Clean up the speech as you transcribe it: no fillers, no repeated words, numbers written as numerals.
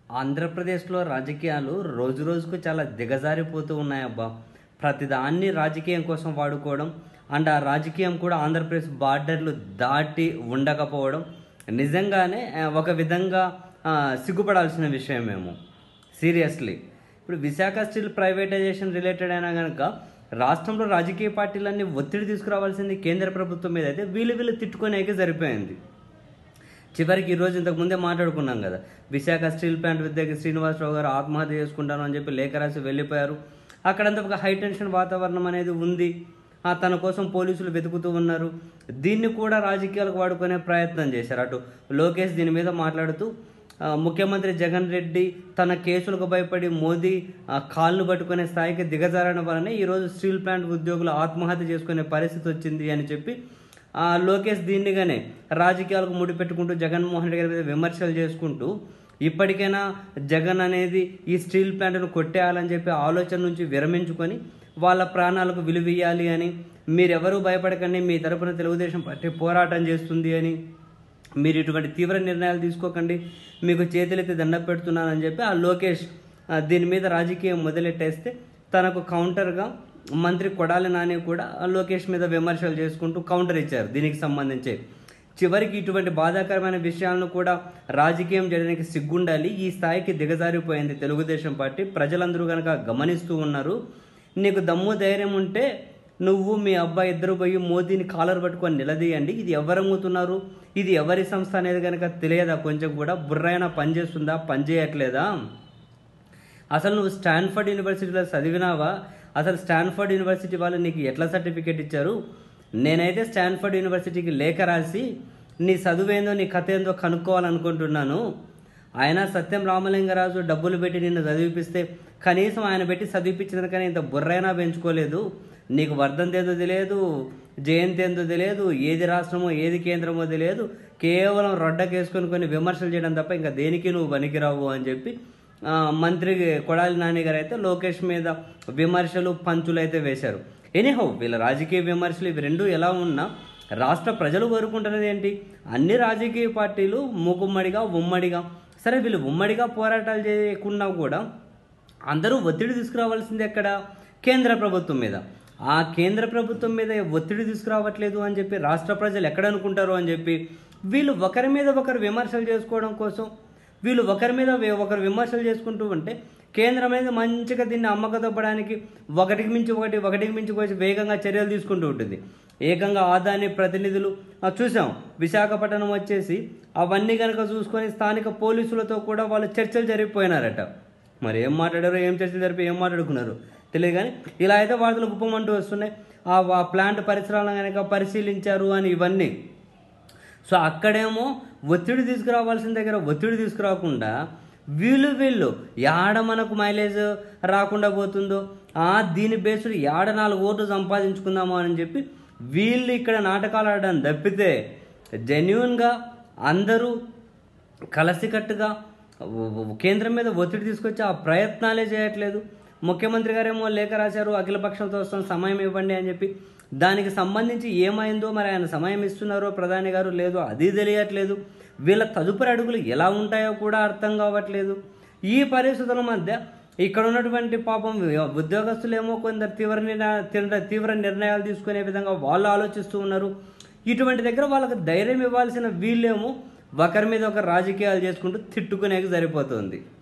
ఆంధ్రప్రదేశ్లో రాజకీయాలు రోజు రోజుకు చాలా దిగజారిపోతూ ఉన్నాయబ్బా. ప్రతిదాన్ని రాజకీయం కోసం వాడుకోవడం అండ్ ఆ రాజకీయం కూడా ఆంధ్రప్రదేశ్ బార్డర్లు దాటి ఉండకపోవడం నిజంగానే ఒక విధంగా సిగ్గుపడాల్సిన విషయమేమో. సీరియస్లీ ఇప్పుడు విశాఖ స్టీల్ ప్రైవేటైజేషన్ రిలేటెడ్ అయినా కనుక రాష్ట్రంలో రాజకీయ పార్టీలన్నీ ఒత్తిడి తీసుకురావాల్సింది కేంద్ర ప్రభుత్వం మీద అయితే వీళ్ళు తిట్టుకునేకే సరిపోయింది. చివరికి ఈరోజు ఇంతకుముందే మాట్లాడుకున్నాం కదా, విశాఖ స్టీల్ ప్లాంట్ విద్యకి శ్రీనివాసరావు గారు ఆత్మహత్య చేసుకుంటాను అని చెప్పి లేఖ రాసి వెళ్ళిపోయారు. అక్కడంతా ఒక హై టెన్షన్ వాతావరణం అనేది ఉంది. తన కోసం పోలీసులు వెతుకుతూ ఉన్నారు. దీన్ని కూడా రాజకీయాలకు వాడుకునే ప్రయత్నం చేశారు. అటు లోకేష్ దీని మీద మాట్లాడుతూ ముఖ్యమంత్రి జగన్ రెడ్డి తన కేసులకు భయపడి మోదీ కాళ్ళు పట్టుకునే స్థాయికి దిగజారడం వలనే ఈరోజు స్టీల్ ప్లాంట్ ఉద్యోగులు ఆత్మహత్య చేసుకునే పరిస్థితి వచ్చింది అని చెప్పి లోకేష్ దీన్నిగానే రాజకీయాలకు ముడిపెట్టుకుంటూ జగన్మోహన్ రెడ్డి గారి మీద విమర్శలు చేసుకుంటూ ఇప్పటికైనా జగన్ అనేది ఈ స్టీల్ ప్లాంట్ను కొట్టేయాలని చెప్పి ఆలోచన నుంచి విరమించుకొని వాళ్ళ ప్రాణాలకు విలువియ్యాలి అని, మీరెవరూ భయపడకండి, మీ తరపున తెలుగుదేశం పార్టీ పోరాటం చేస్తుంది అని, మీరు ఇటువంటి తీవ్ర నిర్ణయాలు తీసుకోకండి, మీకు చేతులెత్తి దండ పెడుతున్నానని చెప్పి లోకేష్ దీని మీద రాజకీయం మొదలెట్టేస్తే తనకు కౌంటర్గా మంత్రి కొడాలి నాని కూడా లోకేష్ మీద విమర్శలు చేసుకుంటూ కౌంటర్ ఇచ్చారు. దీనికి సంబంధించి చివరికి ఇటువంటి బాధాకరమైన విషయాలను కూడా రాజకీయం చేయడానికి సిగ్గుండాలి. ఈ స్థాయికి దిగజారిపోయింది తెలుగుదేశం పార్టీ. ప్రజలందరూ కనుక గమనిస్తూ ఉన్నారు. నీకు దమ్ము ధైర్యం ఉంటే నువ్వు మీ అబ్బాయి ఇద్దరు పోయి మోదీని కాలర్ పట్టుకొని నిలదీయండి. ఇది ఎవరు అమ్ముతున్నారు, ఇది ఎవరి సంస్థ అనేది కనుక తెలియదా? కొంచెం కూడా బుర్రైనా పనిచేస్తుందా, పనిచేయట్లేదా? అసలు నువ్వు స్టాన్ఫర్డ్ యూనివర్సిటీలో చదివినావా? అసలు స్టాన్ఫర్డ్ యూనివర్సిటీ వాళ్ళు నీకు ఎట్లా సర్టిఫికేట్ ఇచ్చారు? నేనైతే స్టాన్ఫర్డ్ యూనివర్సిటీకి లేఖ రాసి నీ చదువేందో నీ కథ ఏందో కనుక్కోవాలనుకుంటున్నాను. ఆయన సత్యం రామలింగరాజు డబ్బులు పెట్టి నిన్ను చదివిపిస్తే కనీసం ఆయన పెట్టి చదివిపించిన కానీ ఇంత బుర్రైనా పెంచుకోలేదు. నీకు వర్ధంతి ఏందో తెలియదు, జయంతి ఏందో తెలియదు, ఏది రాష్ట్రమో ఏది కేంద్రమో తెలియదు. కేవలం రొడ్డకేసుకొని కొన్ని విమర్శలు చేయడం తప్ప ఇంకా దేనికి నువ్వు పనికిరావు అని చెప్పి మంత్రి కొడాలి నాని గారు అయితే లోకేష్ మీద విమర్శలు పంచులు అయితే వేశారు. ఎనీహౌ వీళ్ళ రాజకీయ విమర్శలు ఇవి రెండు ఎలా ఉన్నా రాష్ట్ర ప్రజలు కోరుకుంటున్నది ఏంటి? అన్ని రాజకీయ పార్టీలు మూకుమ్మడిగా ఉమ్మడిగా, సరే వీళ్ళు ఉమ్మడిగా పోరాటాలు చేయకుండా కూడా అందరూ ఒత్తిడి తీసుకురావాల్సింది ఎక్కడ? కేంద్ర ప్రభుత్వం మీద. ఆ కేంద్ర ప్రభుత్వం మీద ఒత్తిడి తీసుకురావట్లేదు అని చెప్పి రాష్ట్ర ప్రజలు ఎక్కడ అనుకుంటారు అని చెప్పి వీళ్ళు ఒకరి మీద ఒకరు విమర్శలు చేసుకోవడం కోసం, వీళ్ళు ఒకరి మీద ఒకరు విమర్శలు చేసుకుంటూ ఉంటే కేంద్రం అనేది మంచిగా దీన్ని అమ్మకదొప్పడానికి ఒకటికి మించి ఒకటి వేగంగా చర్యలు తీసుకుంటూ ఉంటుంది. ఏకంగా ఆదాని ప్రతినిధులు చూసాం, విశాఖపట్నం వచ్చేసి అవన్నీ కనుక చూసుకొని స్థానిక పోలీసులతో కూడా వాళ్ళు చర్చలు జరిగిపోయినారట. మరి ఏం మాట్లాడారో, ఏం చర్చలు జరిపి ఏం మాట్లాడుకున్నారు తెలియదు. కానీ ఇలా అయితే వార్తలు గుప్పమంటూ వస్తున్నాయి. ఆ ప్లాంట్ పరిసరాలను కనుక పరిశీలించారు అని ఇవన్నీ. సో అక్కడేమో ఒత్తిడి తీసుకురావాల్సిన దగ్గర ఒత్తిడి తీసుకురాకుండా వీళ్ళు యాడ మనకు మైలేజ్ రాకుండా పోతుందో దీని బేస్డ్ యాడ 4 ఓట్లు సంపాదించుకుందాము అని చెప్పి వీళ్ళు ఇక్కడ నాటకాలు ఆడడం తప్పితే జెన్యున్గా అందరూ కలిసికట్టుగా కేంద్రం మీద ఒత్తిడి తీసుకొచ్చి ఆ ప్రయత్నాలే చేయట్లేదు. ముఖ్యమంత్రి గారేమో లేఖ రాశారు, అఖిలపక్షంతో వస్తాం సమయం ఇవ్వండి అని చెప్పి. దానికి సంబంధించి ఏమైందో మరి ఆయన సమయం ఇస్తున్నారో ప్రధాని గారు లేదో అది తెలియట్లేదు. వీళ్ళ తదుపరి అడుగులు ఎలా ఉంటాయో కూడా అర్థం కావట్లేదు. ఈ పరిస్థితుల మధ్య ఇక్కడ ఉన్నటువంటి పాపం ఉద్యోగస్తులేమో కొందరు తీవ్ర నిర్ణయాలు తీసుకునే విధంగా వాళ్ళు ఆలోచిస్తూ ఉన్నారు. ఇటువంటి దగ్గర వాళ్ళకి ధైర్యం ఇవ్వాల్సిన వీళ్ళేమో ఒకరి మీద ఒకరు రాజకీయాలు చేసుకుంటూ తిట్టుకునేకి సరిపోతుంది.